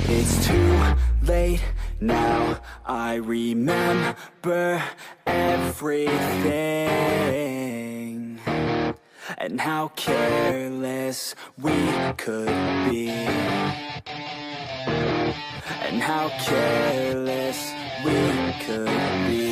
It's too late now, I remember everything, and how careless we could be, and how careless we could be.